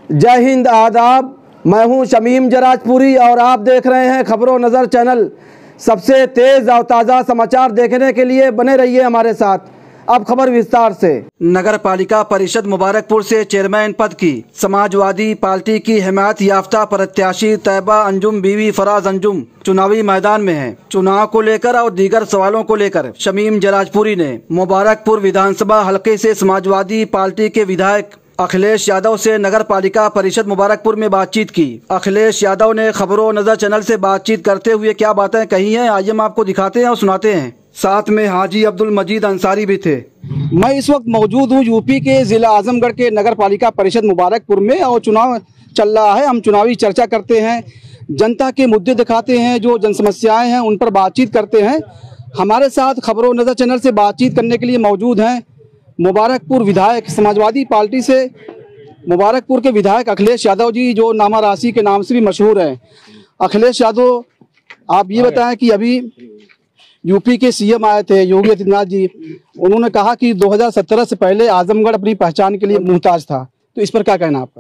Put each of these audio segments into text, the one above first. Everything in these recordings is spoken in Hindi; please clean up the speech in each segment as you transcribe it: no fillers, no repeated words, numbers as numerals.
जय हिंद, आदाब। मैं हूं शमीम जराजपुरी और आप देख रहे हैं खबरों नज़र चैनल। सबसे तेज़ और ताज़ा समाचार देखने के लिए बने रहिए हमारे साथ। अब खबर विस्तार से। नगर पालिका परिषद मुबारकपुर से चेयरमैन पद की समाजवादी पार्टी की हिमायत याफ्ता प्रत्याशी तैयबा अंजुम बीवी फराज अंजुम चुनावी मैदान में है। चुनाव को लेकर और दीगर सवालों को लेकर शमीम जराजपुरी ने मुबारकपुर विधानसभा हलके से समाजवादी पार्टी के विधायक अखिलेश यादव से नगर पालिका परिषद मुबारकपुर में बातचीत की। अखिलेश यादव ने खबरों नजर चैनल से बातचीत करते हुए क्या बातें कही हैं, आइए हम आपको दिखाते हैं और सुनाते हैं। साथ में हाजी अब्दुल मजीद अंसारी भी थे। मैं इस वक्त मौजूद हूँ यूपी के जिला आजमगढ़ के नगर पालिका परिषद मुबारकपुर में और चुनाव चल रहा है। हम चुनावी चर्चा करते हैं, जनता के मुद्दे दिखाते हैं, जो जन समस्याएं हैं उन पर बातचीत करते हैं। हमारे साथ खबरों नजर चैनल से बातचीत करने के लिए मौजूद हैं मुबारकपुर विधायक समाजवादी पार्टी से मुबारकपुर के विधायक अखिलेश यादव जी, जो नामा राशि के नाम से भी मशहूर हैं। अखिलेश यादव, आप ये बताएं कि अभी यूपी के सीएम आए थे योगी आदित्यनाथ जी, उन्होंने कहा कि 2017 से पहले आजमगढ़ अपनी पहचान के लिए मुहताज था, तो इस पर क्या कहना आपका?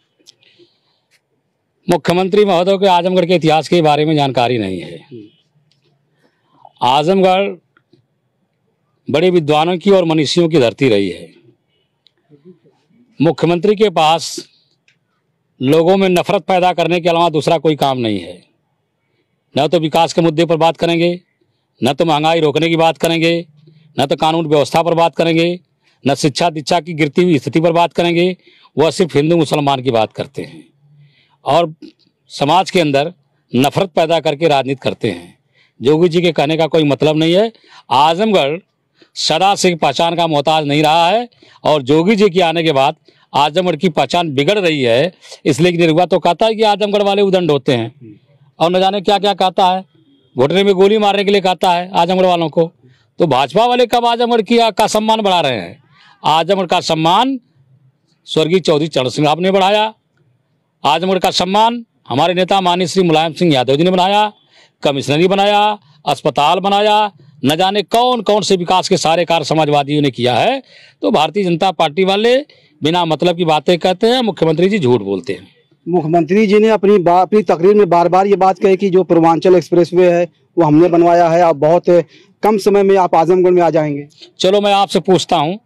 मुख्यमंत्री महोदय के आजमगढ़ के इतिहास के बारे में जानकारी नहीं है। आजमगढ़ बड़े विद्वानों की और मनीषियों की धरती रही है। मुख्यमंत्री के पास लोगों में नफरत पैदा करने के अलावा दूसरा कोई काम नहीं है। न तो विकास के मुद्दे पर बात करेंगे, न तो महंगाई रोकने की बात करेंगे, न तो कानून व्यवस्था पर बात करेंगे, न शिक्षा दीक्षा की गिरती हुई स्थिति पर बात करेंगे। वह सिर्फ हिंदू मुसलमान की बात करते हैं और समाज के अंदर नफरत पैदा करके राजनीति करते हैं। जोगी जी के कहने का कोई मतलब नहीं है। आजमगढ़ सदा से पहचान का मोहताज नहीं रहा है और जोगी जी के आने के बाद आजमगढ़ की पहचान बिगड़ रही है। इसलिए निरुआ तो कहता है कि आजमगढ़ वाले उदंड होते हैं और न जाने क्या क्या कहता है, घुटने में गोली मारने के लिए कहता है आजमगढ़ वालों को। तो भाजपा वाले कब आजमगढ़ का सम्मान बढ़ा रहे हैं? आजमगढ़ का सम्मान स्वर्गीय चौधरी चरण सिंह आपने बढ़ाया। आजमगढ़ का सम्मान हमारे नेता माननीय श्री मुलायम सिंह यादव जी ने बनाया, कमिश्नरी बनाया, अस्पताल बनाया, न जाने कौन कौन से विकास के सारे कार्य समाजवादियों ने किया है। तो भारतीय जनता पार्टी वाले बिना मतलब की बातें कहते हैं, मुख्यमंत्री जी झूठ बोलते हैं। मुख्यमंत्री जी ने अपनी तकरीर में बार बार ये बात कही कि जो पूर्वांचल एक्सप्रेसवे है वो हमने बनवाया है, आप बहुत कम समय में आप आजमगढ़ में आ जाएंगे। चलो मैं आपसे पूछता हूँ,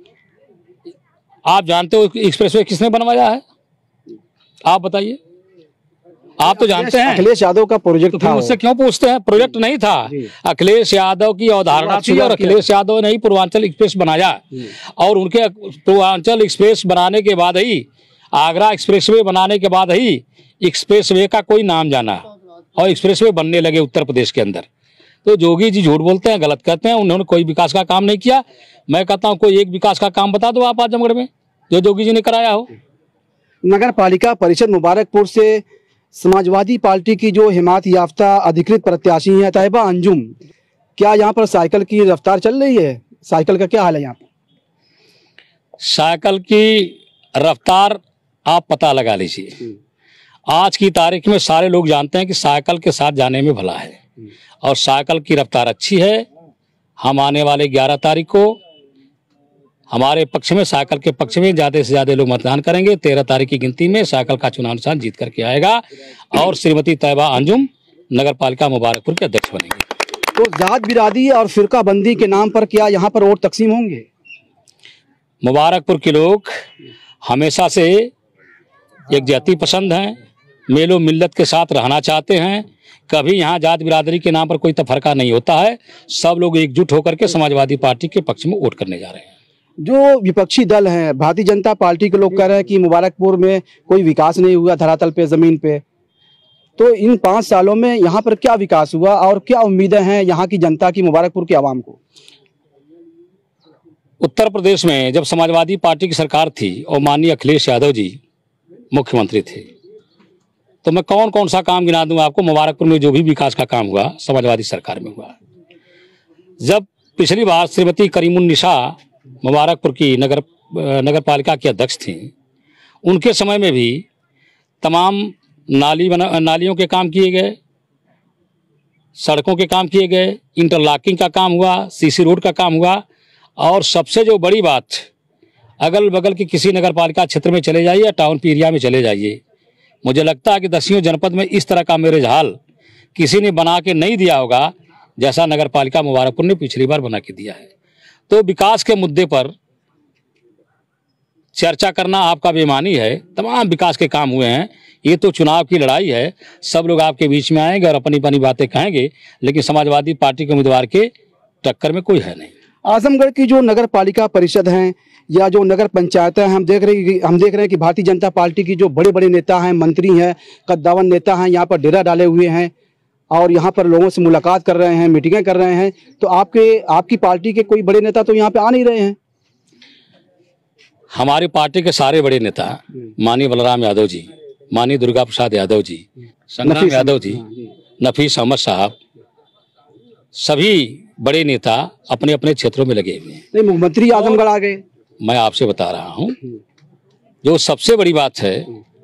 आप जानते हो एक्सप्रेसवे किसने बनवाया है? आप बताइए। आप तो जानते हैं अखिलेश यादव का प्रोजेक्ट था। मुझसे क्यों पूछते हैं? प्रोजेक्ट नहीं था, अखिलेश यादव की अवधारणा थी और अखिलेश यादव ने ही पूर्वांचल एक्सप्रेस बनाया। और उनके पूर्वांचल एक्सप्रेस बनाने के बाद ही, आगरा एक्सप्रेसवे बनाने के बाद ही एक्सप्रेसवे का कोई नाम जाना और एक्सप्रेसवे बनने लगे उत्तर प्रदेश के अंदर। तो जोगी जी झूठ बोलते हैं, गलत कहते हैं। उन्होंने कोई विकास का काम नहीं किया। मैं कहता हूँ कोई एक विकास का काम बता दो आप आजमगढ़ में जो जोगी जी ने कराया हो। नगर पालिका परिषद मुबारकपुर से समाजवादी पार्टी की जो हिमायत याफ्ता अधिकृत प्रत्याशी है तैयबा अंजुम, क्या यहाँ पर साइकिल की रफ्तार चल रही है? साइकिल का क्या हाल है यहाँ पर? साइकिल की रफ्तार आप पता लगा लीजिए। आज की तारीख में सारे लोग जानते हैं कि साइकिल के साथ जाने में भला है और साइकिल की रफ्तार अच्छी है। हम आने वाले 11 तारीख को हमारे पक्ष में, साइकिल के पक्ष में ज़्यादा से ज़्यादा लोग मतदान करेंगे। 13 तारीख की गिनती में साइकिल का चुनाव निशान जीत करके आएगा और श्रीमती तैयबा अंजुम नगर पालिका मुबारकपुर के अध्यक्ष बनेंगे। तो जात बिरादरी और फिरका बंदी के नाम पर क्या यहाँ पर वोट तकसीम होंगे? मुबारकपुर के लोग हमेशा से एक जाति पसंद हैं, मेलो मिल्लत के साथ रहना चाहते हैं। कभी यहाँ जात बिरादरी के नाम पर कोई तफरका नहीं होता है। सब लोग एकजुट होकर के समाजवादी पार्टी के पक्ष में वोट करने जा रहे हैं। जो विपक्षी दल हैं, भारतीय जनता पार्टी के लोग कह रहे हैं कि मुबारकपुर में कोई विकास नहीं हुआ धरातल पे, जमीन पे। तो इन 5 सालों में यहाँ पर क्या विकास हुआ और क्या उम्मीदें हैं यहाँ की जनता की, मुबारकपुर की आवाम को? उत्तर प्रदेश में जब समाजवादी पार्टी की सरकार थी और माननीय अखिलेश यादव जी मुख्यमंत्री थे, तो मैं कौन कौन सा काम गिना दूंगा आपको। मुबारकपुर में जो भी विकास का काम हुआ समाजवादी सरकार में हुआ। जब पिछली बार श्रीमती करीमुन्निसा मुबारकपुर की नगर पालिका की अध्यक्ष थी, उनके समय में भी तमाम नालियों के काम किए गए, सड़कों के काम किए गए, इंटरलॉकिंग का काम हुआ, सीसी रोड का काम हुआ और सबसे जो बड़ी बात अगल बगल के किसी नगर पालिका क्षेत्र में चले जाइए या टाउन एरिया में चले जाइए, मुझे लगता है कि 10 जनपद में इस तरह का मैरिज हॉल किसी ने बना के नहीं दिया होगा जैसा नगर पालिका मुबारकपुर ने पिछली बार बना के दिया है। तो विकास के मुद्दे पर चर्चा करना आपका बेईमानी है। तमाम विकास के काम हुए हैं, ये तो चुनाव की लड़ाई है, सब लोग आपके बीच में आएंगे और अपनी अपनी बातें कहेंगे, लेकिन समाजवादी पार्टी के उम्मीदवार के टक्कर में कोई है नहीं। आजमगढ़ की जो नगर पालिका परिषद हैं या जो नगर पंचायतें हैं, हम देख रहे हैं कि भारतीय जनता पार्टी की जो बड़े बड़े नेता हैं, मंत्री हैं, कद्दावर नेता हैं, यहाँ पर डेरा डाले हुए हैं और यहाँ पर लोगों से मुलाकात कर रहे हैं, मीटिंगें कर रहे हैं। तो आपकी पार्टी के कोई बड़े नेता तो यहाँ पे आ नहीं रहे हैं। हमारी पार्टी के सारे बड़े नेता, माननीय बलराम यादव जी, माननीय दुर्गा प्रसाद यादव जी, संग्राम यादव जी, नफीस अहमद साहब, सभी बड़े नेता अपने अपने क्षेत्रों में लगे हुए हैं। नहीं, मुख्यमंत्री आजमगढ़ आ गए। मैं आपसे बता रहा हूं, जो सबसे बड़ी बात है,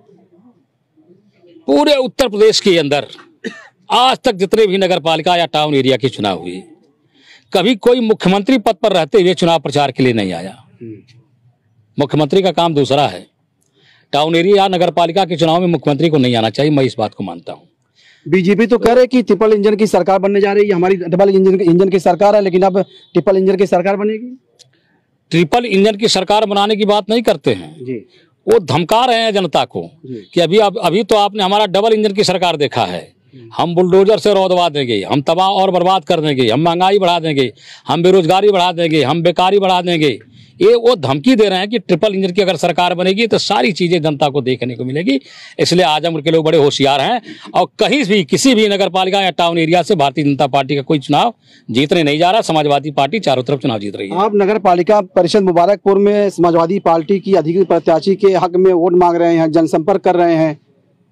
पूरे उत्तर प्रदेश के अंदर आज तक जितने भी नगर पालिका या टाउन एरिया के चुनाव हुए, कभी कोई मुख्यमंत्री पद पर रहते हुए चुनाव प्रचार के लिए नहीं आया। मुख्यमंत्री का काम दूसरा है। टाउन एरिया या नगर पालिका के चुनाव में मुख्यमंत्री को नहीं आना चाहिए, मैं इस बात को मानता हूं। बीजेपी तो कह रहे कि ट्रिपल इंजन की सरकार बनने जा रही है, हमारी डबल इंजन की सरकार है, लेकिन अब ट्रिपल इंजन की सरकार बनेगी। ट्रिपल इंजन की सरकार बनाने की बात नहीं करते हैं जी। वो धमका रहे हैं जनता को कि अभी तो आपने हमारा डबल इंजन की सरकार देखा है, हम बुलडोजर से रौदवा देंगे, हम तबाह और बर्बाद कर देंगे, हम महंगाई बढ़ा देंगे, हम बेरोजगारी बढ़ा देंगे, हम बेकारी बढ़ा देंगे। ये वो धमकी दे रहे हैं कि ट्रिपल इंजन की अगर सरकार बनेगी तो सारी चीजें जनता को देखने को मिलेगी। इसलिए आजमगढ़ के लोग बड़े होशियार हैं और कहीं भी किसी भी नगर पालिका या टाउन एरिया से भारतीय जनता पार्टी का कोई चुनाव जीतने नहीं जा रहा। समाजवादी पार्टी चारों तरफ चुनाव जीत रही है। आप नगर पालिका परिषद मुबारकपुर में समाजवादी पार्टी की अधिकृत प्रत्याशी के हक में वोट मांग रहे हैं, जनसंपर्क कर रहे हैं,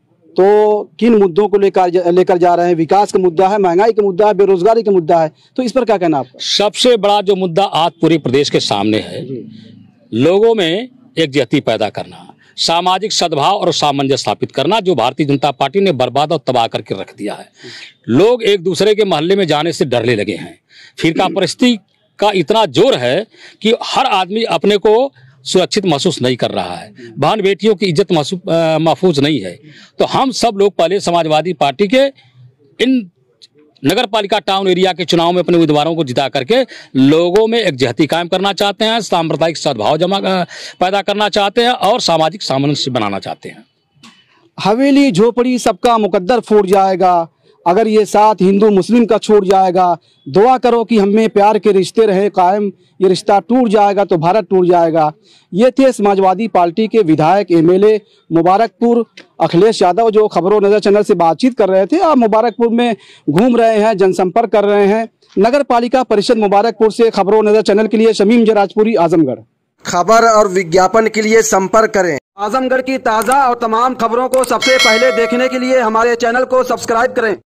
तो किन मुद्दों को लेकर जा रहे हैं? विकास का मुद्दा है, महंगाई का मुद्दा है, बेरोजगारी का मुद्दा है, तो इस पर क्या कहना आपका? सबसे बड़ा जो मुद्दा आज पूरे प्रदेश के सामने है, लोगों में एकजुटता पैदा करना, सामाजिक सद्भाव और सामंजस्य स्थापित करना, जो भारतीय जनता पार्टी ने बर्बाद और तबाह करके रख दिया है। लोग एक दूसरे के मोहल्ले में जाने से डरने लगे हैं। फिरका परिस्थिति का इतना जोर है कि हर आदमी अपने को सुरक्षित महसूस नहीं कर रहा है, बहन बेटियों की इज्जत महफूज नहीं है। तो हम सब लोग पहले समाजवादी पार्टी के इन नगर पालिका टाउन एरिया के चुनाव में अपने उम्मीदवारों को जिता करके लोगों में एकजुटता कायम करना चाहते हैं, सांप्रदायिक सद्भाव पैदा करना चाहते हैं और सामाजिक सामंजस्य बनाना चाहते हैं। हवेली झोपड़ी सबका मुकद्दर फूट जाएगा, अगर ये साथ हिंदू मुस्लिम का छूट जाएगा, दुआ करो कि हमें प्यार के रिश्ते रहे कायम, ये रिश्ता टूट जाएगा तो भारत टूट जाएगा। ये थे समाजवादी पार्टी के विधायक एमएलए मुबारकपुर अखिलेश यादव, जो खबरों नजर चैनल से बातचीत कर रहे थे। आप मुबारकपुर में घूम रहे हैं, जनसंपर्क कर रहे हैं। नगर पालिका परिषद मुबारकपुर से खबरों नजर चैनल के लिए शमीम जराजपुरी, आजमगढ़। खबर और विज्ञापन के लिए संपर्क करें। आजमगढ़ की ताज़ा और तमाम खबरों को सबसे पहले देखने के लिए हमारे चैनल को सब्सक्राइब करें।